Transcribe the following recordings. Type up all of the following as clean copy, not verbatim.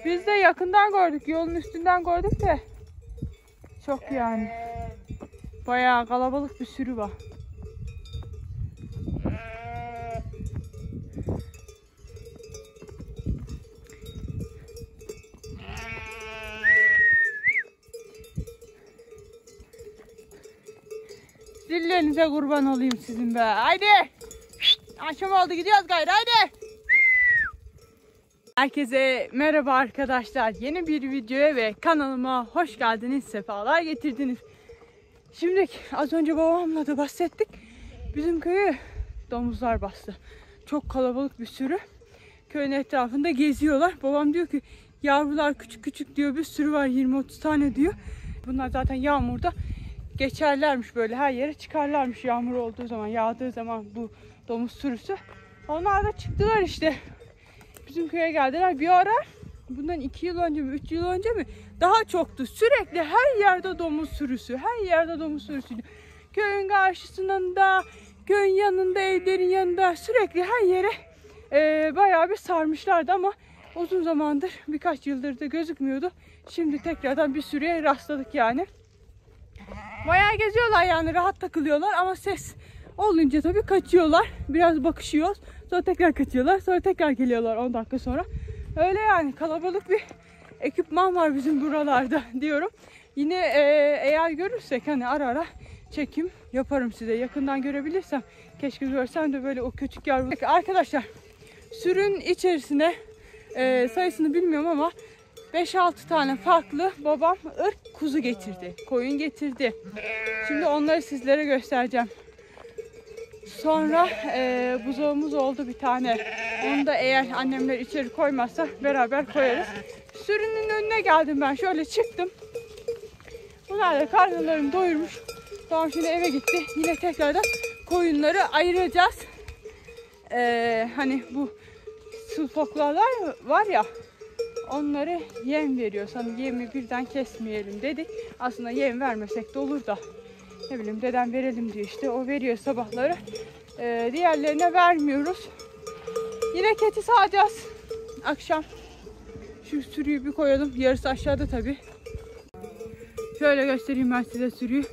Biz de yakından gördük. Yolun üstünden gördük de. Çok yani. Bayağı kalabalık bir sürü var. Zillerinize kurban olayım sizin be. Haydi. Akşam oldu, gidiyoruz gayrı, haydi. Herkese merhaba arkadaşlar. Yeni bir videoya ve kanalıma hoş geldiniz. Sefalar getirdiniz. Şimdi az önce babamla da bahsettik. Bizim köyü domuzlar bastı. Çok kalabalık bir sürü. Köyün etrafında geziyorlar. Babam diyor ki yavrular küçük küçük diyor, bir sürü var, 20-30 tane diyor. Bunlar zaten yağmurda geçerlermiş, böyle her yere çıkarlarmış yağmur olduğu zaman, yağdığı zaman bu domuz sürüsü. Onlar da çıktılar işte. Bizim köye geldiler. Bir ara, bundan 2 yıl önce mi 3 yıl önce mi, daha çoktu. Sürekli her yerde domuz sürüsü. Her yerde domuz sürüsü. Köyün karşısında, köyün yanında, evlerin yanında, sürekli her yere bayağı bir sarmışlardı ama uzun zamandır, birkaç yıldır da gözükmüyordu. Şimdi tekrardan bir sürüye rastladık yani. Bayağı geziyorlar yani, rahat takılıyorlar ama ses olunca tabii kaçıyorlar. Biraz bakışıyoruz. Sonra tekrar kaçıyorlar. Sonra tekrar geliyorlar 10 dakika sonra. Öyle yani, kalabalık bir ekipman var bizim buralarda diyorum. Yine eğer görürsek hani ara ara çekim yaparım size. Yakından görebilirsem, keşke görsem de böyle o küçük yavru. Arkadaşlar, sürün içerisine sayısını bilmiyorum ama 5-6 tane farklı babam ırk kuzu getirdi. Koyun getirdi. Şimdi onları sizlere göstereceğim. Sonra buzağımız oldu bir tane. Onu da eğer annemler içeri koymazsa beraber koyarız. Sürünün önüne geldim ben. Şöyle çıktım. Bunlar da karnlarını doyurmuş. Tamam, şimdi eve gitti. Yine tekrardan koyunları ayıracağız. Hani bu sulfoklarlar var ya, onları yem veriyor. Hani yemi birden kesmeyelim dedik. Aslında yem vermesek de olur da. Ne bileyim, dedem verelim diyor işte. O veriyor sabahları. Diğerlerine vermiyoruz. Yine keçi sağacağız akşam. Şu sürüyü bir koyalım. Yarısı aşağıda tabii. Şöyle göstereyim ben size sürüyü.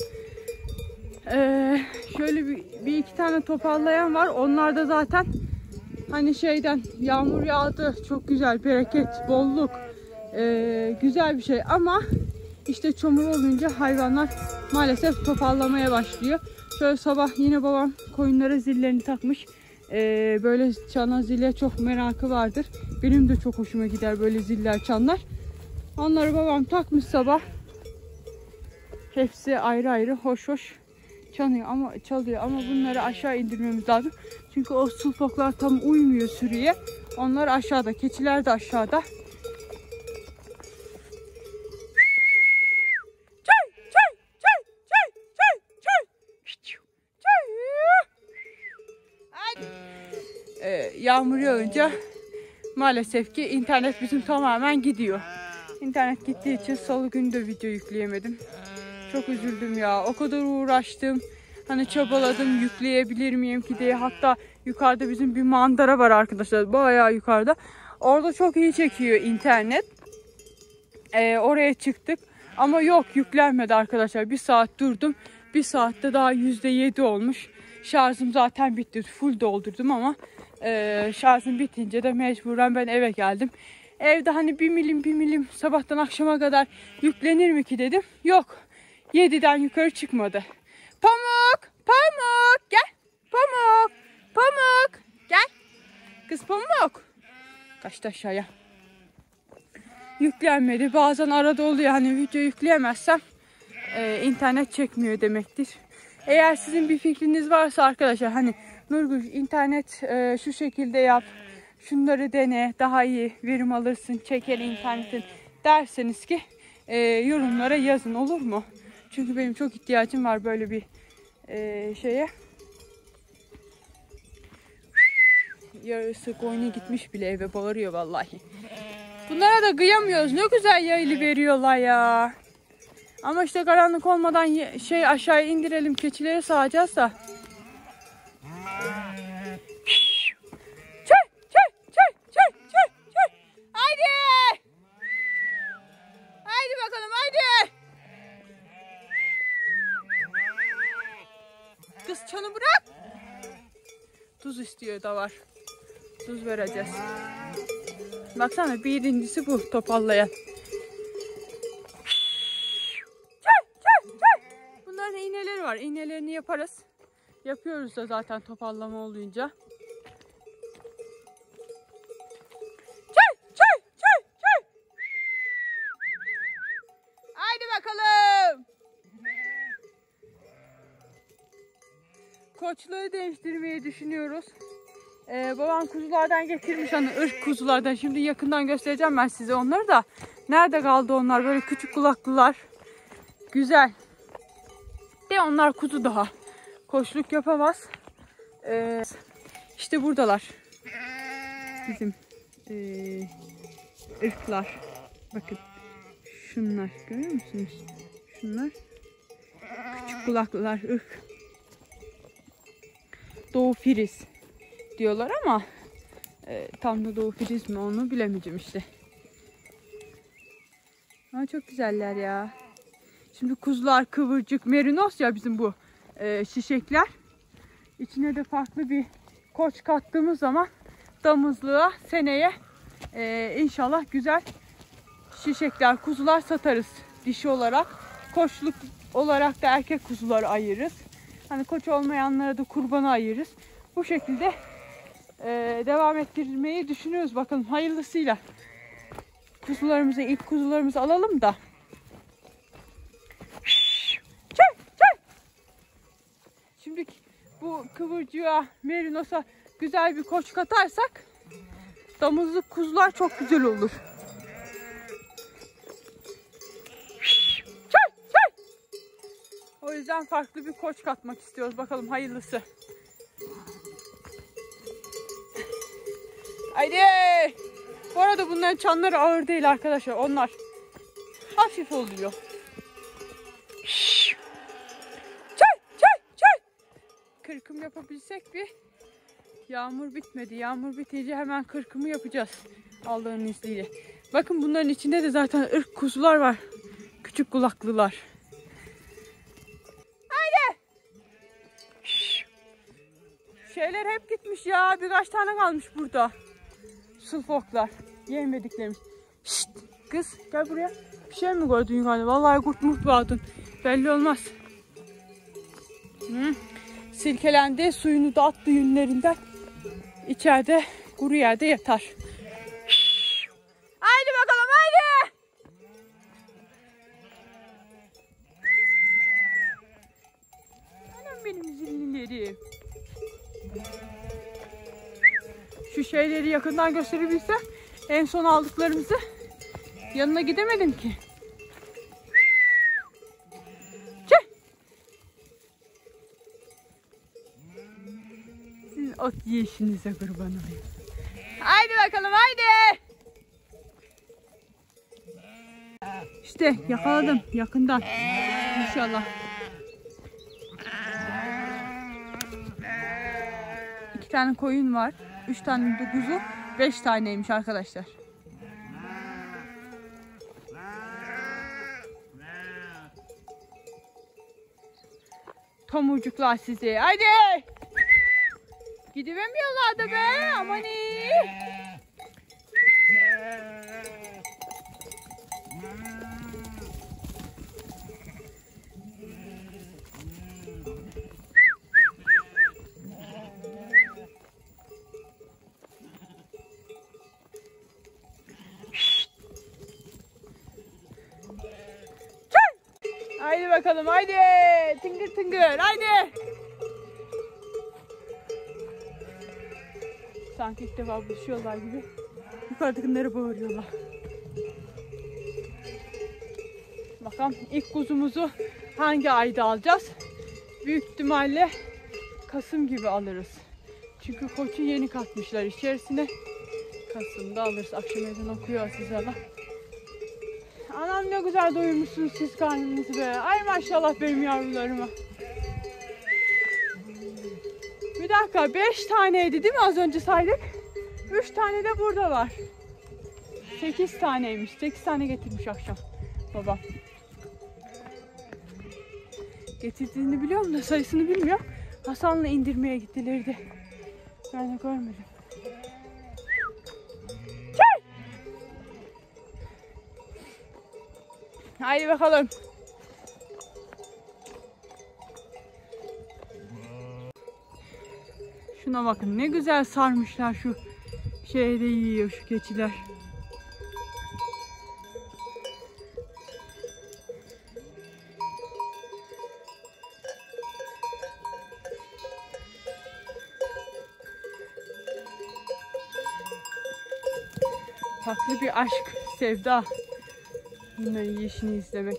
Şöyle bir iki tane topallayan var. Onlar da zaten hani şeyden, yağmur yağdı. Çok güzel, bereket, bolluk. Güzel bir şey ama işte çamur olunca hayvanlar maalesef topallamaya başlıyor. Şöyle sabah yine babam koyunlara zillerini takmış. Böyle çana zile çok merakı vardır. Benim de çok hoşuma gider böyle ziller, çanlar. Onları babam takmış sabah. Hepsi ayrı ayrı hoş hoş çalıyor ama bunları aşağı indirmemiz lazım. Çünkü o sulfoklar tam uymuyor sürüye. Onlar aşağıda, keçiler de aşağıda. Yağmur yağınca maalesef ki internet bizim tamamen gidiyor. İnternet gittiği için salı günü de video yükleyemedim. Çok üzüldüm ya. O kadar uğraştım. Hani çabaladım, yükleyebilir miyim ki diye. Hatta yukarıda bizim bir manzara var arkadaşlar. Bayağı yukarıda. Orada çok iyi çekiyor internet. Oraya çıktık. Ama yok, yüklenmedi arkadaşlar. Bir saat durdum. Bir saatte daha %7 olmuş. Şarjım zaten bitti. Full doldurdum ama şarjım bitince de mecburen ben eve geldim. Evde hani bir milim sabahtan akşama kadar yüklenir mi ki dedim. Yok. 7'den yukarı çıkmadı. Pamuk! Pamuk! Gel. Pamuk! Pamuk! Gel. Kız Pamuk. Kaçtı aşağıya. Yüklenmedi. Bazen arada oluyor. Hani video yükleyemezsem internet çekmiyor demektir. Eğer sizin bir fikriniz varsa arkadaşlar, hani Nurgül internet şu şekilde yap, şunları dene, daha iyi verim alırsın, çeker internetin derseniz ki yorumlara yazın, olur mu? Çünkü benim çok ihtiyacım var böyle bir şeye. Yarısı koyuna gitmiş bile, eve bağırıyor vallahi. Bunlara da kıyamıyoruz. Ne güzel yaylı veriyorlar ya. Ama işte karanlık olmadan aşağıya indirelim, keçileri sağacağız da. Haydi. Çanı bırak. Tuz istiyor da var. Tuz vereceğiz. Baksana birincisi bu topallayan. Bunların iğneleri var. İğnelerini yaparız. Yapıyoruz da zaten topallama olunca. Haydi bakalım. Koçları değiştirmeyi düşünüyoruz. Babam kuzulardan getirmiş, hani ırk kuzulardan. Şimdi yakından göstereceğim ben size onları da. Nerede kaldı onlar? Böyle küçük kulaklılar. Güzel. De onlar kuzu daha. Koçluk yapamaz. İşte buradalar. Bizim ırklar. Bakın. Şunlar. Görüyor musunuz? Şunlar. Küçük kulaklılar ırk. Doğu Firiz diyorlar ama tam da Doğu Firiz mi onu bilemeyeceğim işte. Ama çok güzeller ya. Şimdi kuzular, kıvırcık, merinos ya bizim bu şişekler. İçine de farklı bir koç kattığımız zaman damızlığa seneye inşallah güzel şişekler, kuzular satarız dişi olarak. Koçluk olarak da erkek kuzuları ayırırız. Hani koç olmayanlara da kurbanı ayırırız. Bu şekilde devam ettirmeyi düşünüyoruz. Bakalım hayırlısıyla. Kuzularımızı, ilk kuzularımızı alalım da. Şimdi bu kıvırcığa, merinosa güzel bir koç katarsak damızlık kuzular çok güzel olur. O yüzden farklı bir koç katmak istiyoruz. Bakalım hayırlısı. Haydi. Bu arada bunların çanları ağır değil arkadaşlar. Onlar hafif oluyor. Kırkım yapabilsek bir. Yağmur bitmedi. Yağmur bitince hemen kırkımı yapacağız. Allah'ın izniyle. Bakın bunların içinde de zaten ırk kuzular var. Küçük kulaklılar. Haydi. Şeyler hep gitmiş ya. Birkaç tane kalmış burada. Sulfoklar. Yemediklerimiz. Şşt, kız gel buraya. Bir şey mi gördün yukarıda? Vallahi kurt murt bağladın. Belli olmaz. Silkelendi. Suyunu da attı yünlerinden. İçeride kuru yerde yatar. Haydi bakalım haydi. Anam benim zillilerim. Şu şeyleri yakından gösterebilsem, en son aldıklarımızı yanına gidemedim ki. Siz ot yiyişinize kurban olayım. Haydi bakalım haydi. İşte yakaladım yakından. İnşallah. 2 tane koyun var. 3 tane de kuzu. 5 taneymiş arkadaşlar. Tomurcuklar sizi. Haydi. Gidivemiyorlar da be. Aman iyi. Haydi bakalım haydi. Tıngır tıngır haydi. Sanki ilk defa buluşuyorlar gibi. Yukarıdakileri bağırıyorlar. Bakalım ilk kuzumuzu hangi ayda alacağız? Büyük ihtimalle Kasım gibi alırız. Çünkü koçu yeni katmışlar içerisine. Kasım'da alırız. Akşam ezan okuyor Azizallah. Anam ne güzel doyurmuşsunuz siz karnınızı be. Ay maşallah benim yavrularıma. Bir dakika 5 taneydi değil mi az önce saydık? 3 tane de burada var. 8 taneymiş. 8 tane getirmiş akşam babam. Getirdiğini biliyorum da sayısını bilmiyorum. Hasan'la indirmeye gittilerdi. Ben de görmedim. Çay! Haydi bakalım. Şuna bakın, ne güzel sarmışlar, şu şeyde yiyor şu keçiler. Farklı bir aşk, sevda. Bunların yiyişini izlemek.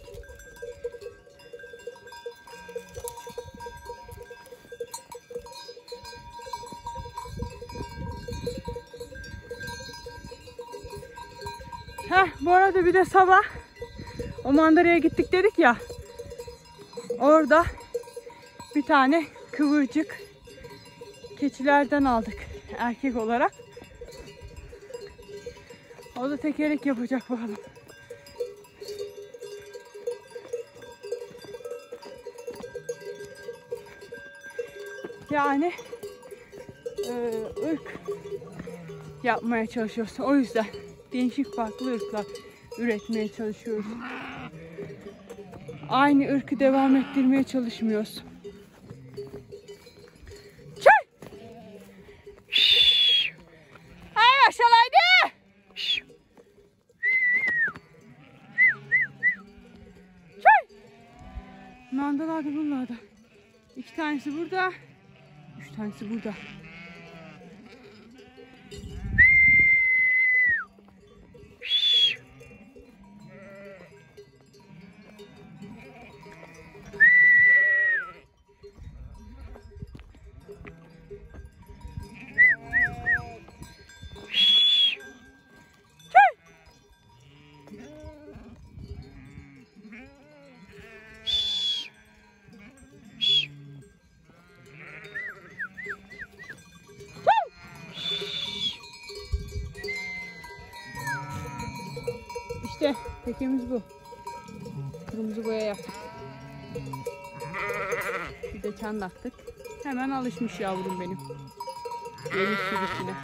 Bu arada bir de sabah o mandaraya gittik dedik ya. Orada bir tane kıvırcık keçilerden aldık erkek olarak. O da tekerlek yapacak bakalım. Yani ırk yapmaya çalışıyoruz. O yüzden değişik farklı ırklar üretmeye çalışıyoruz. Aynı ırkı devam ettirmeye çalışmıyoruz. Çay! Hay maşallah. Çay! Mandalar da bunlarda. 2 tanesi burada. 3 tanesi burada. İşte tekemiz bu. Kırmızı boya yaptık. Bir de çanlattık. Hemen alışmış yavrum benim. Yeni sürüsüne.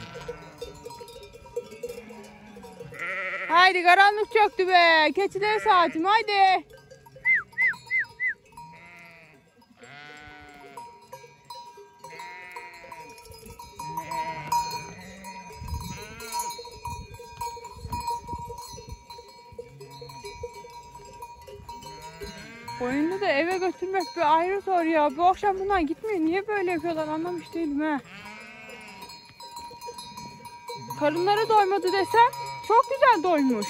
Haydi, karanlık çöktü be. Keçilere saatim, haydi. Oyunu da eve götürmek bir ayrı zor ya. Bu akşam bunlar gitmiyor. Niye böyle yapıyorlar anlamış değilim he. Karınları doymadı desem çok güzel doymuş.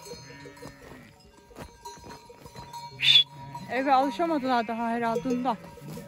Eve alışamadılar daha herhalde ondan.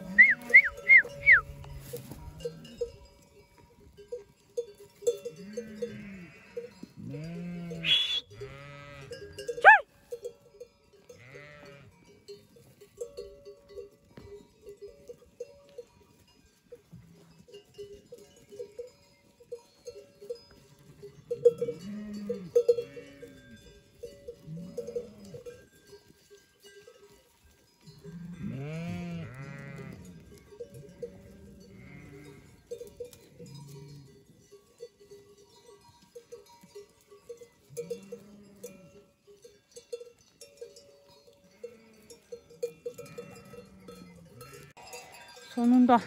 Sonunda.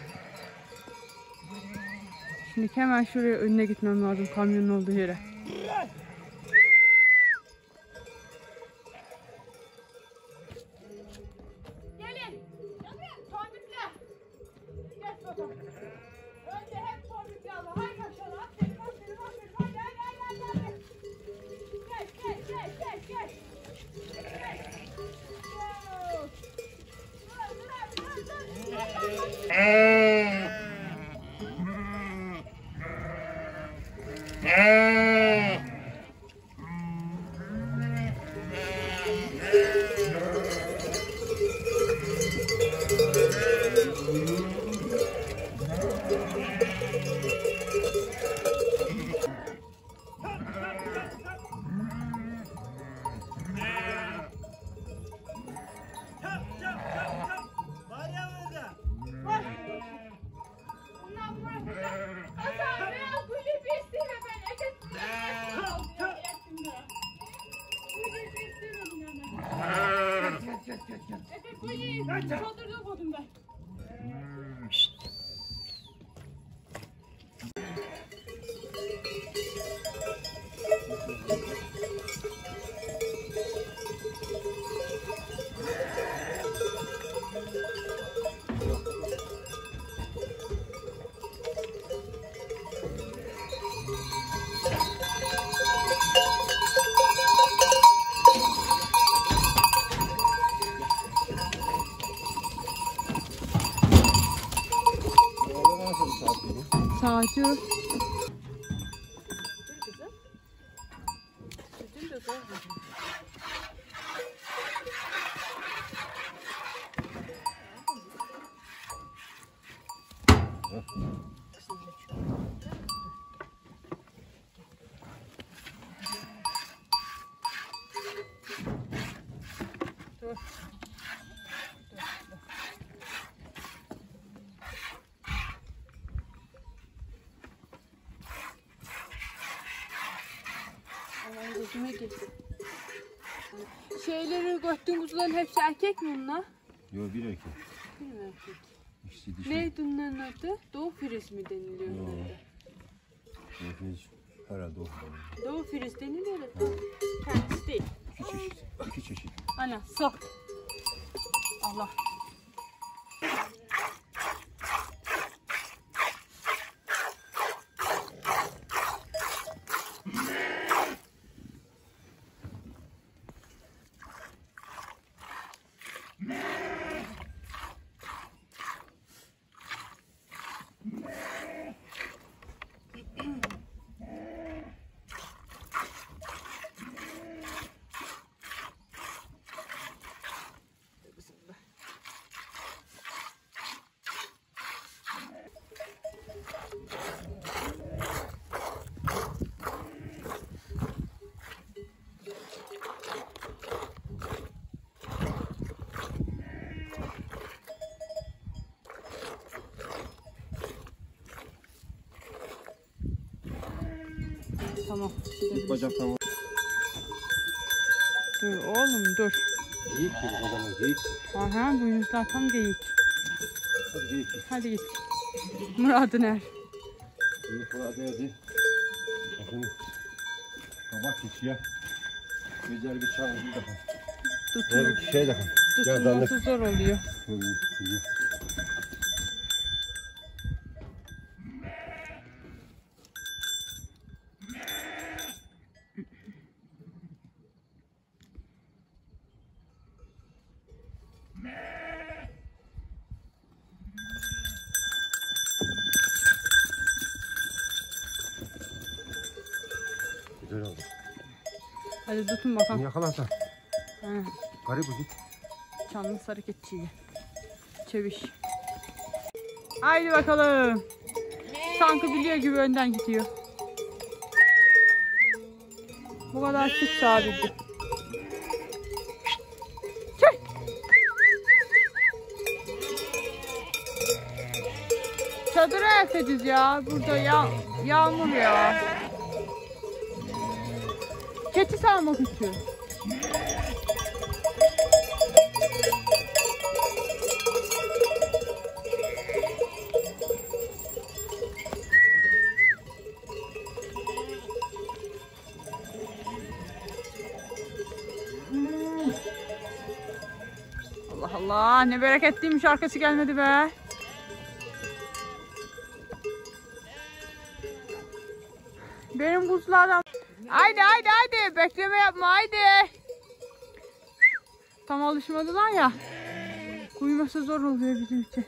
Şimdi hemen şuraya önüne gitmem lazım, kamyonun olduğu yere. Gelin. Tombikler. Geç bakalım. Önce hep tombiklerle. Hay maşallah. Aferin, aferin, aferin. Hadi. Geç. gel. Efe koyayım. Çadırda koydum ben. Saati yok. Dur kızım. Sütün de zor. Dur. Şeyleri göttüğün kuzuların hepsi erkek mi bunlar? Yok bir erkek. Bir mi erkek? İkisi dişi. Neydi onların adı? Doğu Firiz mi deniliyor? Yok. onlara? Nefes herhalde o. Doğu Firiz deniliyor da kendisi değil. İki çeşit. İki çeşit. Ana sok. Allah. Tamam. İlk bacaktan vur. Dur oğlum dur. Geyik gibi o zaman geyik. Aha boynuzlar tam geyik. Hadi geyik. Hadi git. Murad'ın er. Geyik burada nerede? Bakın. Kabak geçiyor. Güzel bir çay bir dakika. Tutulması, Bir şey dakika. tutulması zor oluyor. Güzel oldu. Hadi tutun bakalım. Yakalarsan. Ha, Garip bu git. canlı hareketçiyi. Çeviş. Haydi bakalım. Sanki biliyor gibi önden gidiyor. Bu kadar süt sağladı. Çek. Çadıra yatacağız ya. Burada yağmur ya. Keçi sağmak için. Allah Allah, ne bereketliymiş, arkası gelmedi be. Benim kuzulardan. Haydi haydi haydi, bekleme yapma haydi. Tam alışmadılar ya. Uyuması zor oluyor bizim için.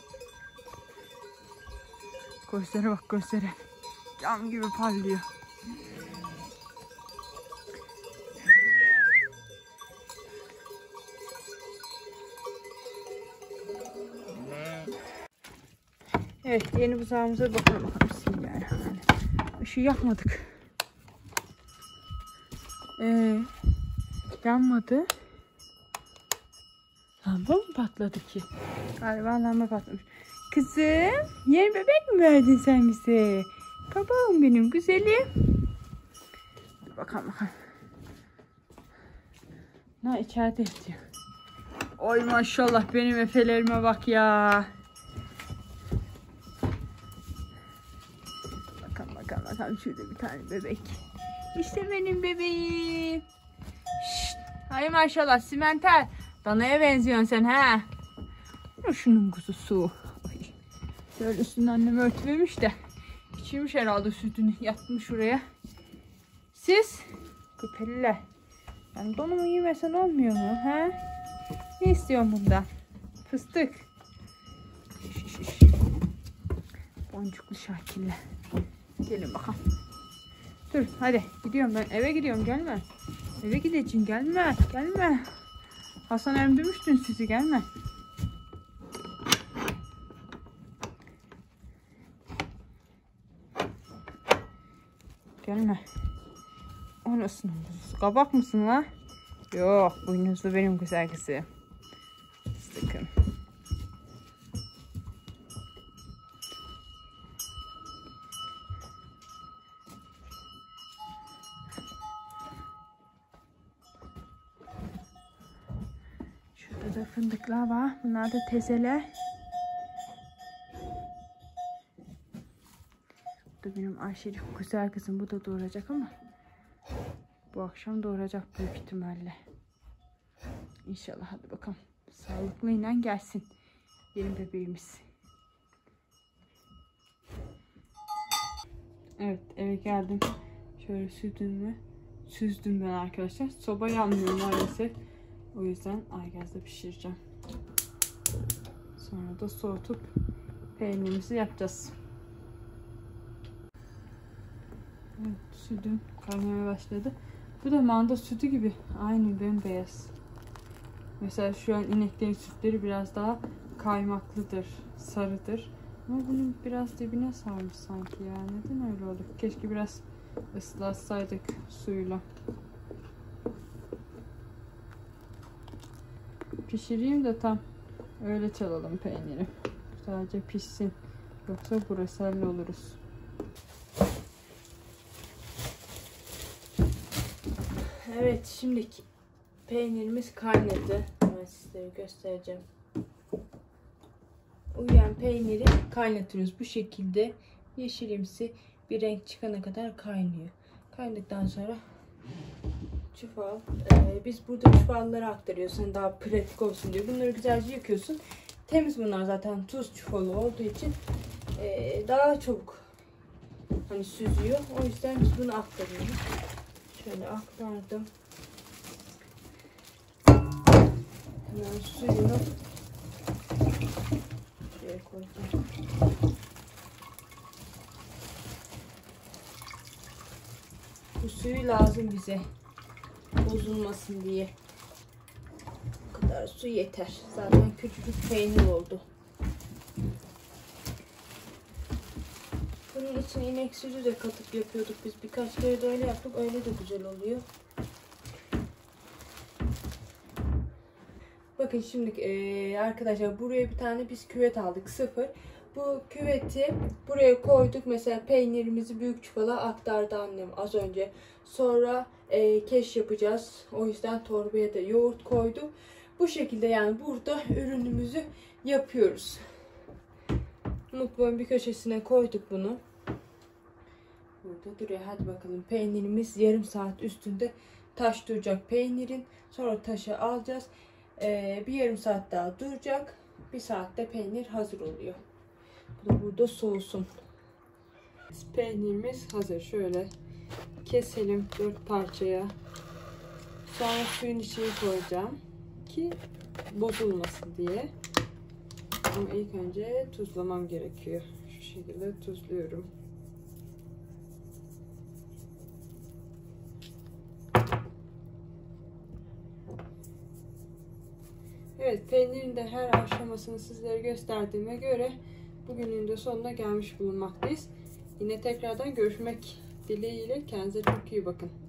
Gözlere bak, gözlere. Cam gibi parlıyor. Evet, yeni buzağımıza bakalım. Bismillahirrahmanirrahim. Işığı yakmadık. Yanmadı. Lamba mı patladı ki? Galiba lamba patlamış. Kızım, yeni bebek mi verdin sen bize? Babam benim güzelim. Dur bakalım bakalım. Ne içeride yatıyor. Oy maşallah benim efelerime bak ya. Bakalım şurada bir tane bebek. İşte benim bebeğim. Şşt. Hay maşallah Simenter. Danaya benziyorsun sen ha. Şunun kuzusu. Ay. Şöyle üstünü annem örtüvermiş de. İçirmiş herhalde sütünü. Yatmış şuraya. Siz küpeliler. Yani donumu yemesen olmuyor mu ha? Ne istiyorsun bundan? Fıstık. Boncuklu şakirler. Gelin bakalım. Dur hadi gidiyorum ben eve gidiyorum gelme. Eve gideceğim gelme gelme. Hasan emdirmiştin sizi gelme. Gelme. O nasıl boynuzlu? Kabak mısın la? Yok boynuzlu benim güzel kızım. Sıkın. Şurada da fındıklar var. Bunlar da tezeler. Bu da benim Ayşe'cim güzel kızım. Bu da doğuracak ama bu akşam doğuracak büyük ihtimalle. İnşallah hadi bakalım. Sağlıklıyla gelsin. Benim bebeğimiz. Evet eve geldim. Şöyle süzdüm ben arkadaşlar. Soba yanmıyor maalesef. O yüzden aygazda pişireceğim. Sonra da soğutup peynirimizi yapacağız. Evet, sütüm kaynamaya başladı. Bu da manda sütü gibi. Aynı bembeyaz. Mesela şu an ineklerin sütleri biraz daha kaymaklıdır, sarıdır. Ama bunun biraz dibine sarmış sanki ya. Neden öyle oldu? Keşke biraz ıslatsaydık suyla. Pişireyim de tam öyle çalalım peyniri. Sadece pişsin. Yoksa bröselli oluruz. Evet şimdi peynirimiz kaynadı. Ben sizlere göstereceğim. Uyuyan peyniri kaynatıyoruz. Bu şekilde yeşilimsi bir renk çıkana kadar kaynıyor. Kaynadıktan sonra çuval. Biz burada çuvallara aktarıyoruz. Yani daha pratik olsun diye. Bunları güzelce yıkıyorsun. Temiz bunlar zaten tuz çuvalı olduğu için daha çabuk hani süzüyor. O yüzden biz bunu aktarıyoruz. Şöyle aktardım. Hemen suyunu şuraya koyacağım. Bu suyu lazım bize. Bozulmasın diye. Bu kadar su yeter. Zaten küçücük peynir oldu. Bunun için inek sütü de katıp yapıyorduk biz. Birkaç kere de öyle yaptık. Öyle de güzel oluyor. Bakın şimdi arkadaşlar buraya bir tane biz küvet aldık. 0. Bu küveti buraya koyduk. Mesela peynirimizi büyük çuvala aktardı annem az önce. Sonra keş yapacağız. O yüzden torbaya da yoğurt koydum. Bu şekilde yani burada ürünümüzü yapıyoruz. Mutfağın bir köşesine koyduk bunu. Burada duruyor. Hadi bakalım peynirimiz yarım saat üstünde taş duracak peynirin. Sonra taşı alacağız. Bir yarım saat daha duracak. Bir saatte peynir hazır oluyor. Bu da burada soğusun. Peynirimiz hazır. Şöyle keselim 4 parçaya. Sonra suyun içine koyacağım ki bozulmasın diye. Ama ilk önce tuzlamam gerekiyor. Şu şekilde tuzluyorum. Evet, peynirin de her aşamasını sizlere gösterdiğime göre bugünün de sonuna gelmiş bulunmaktayız. Yine tekrardan görüşmek dileğiyle. Kendinize çok iyi bakın.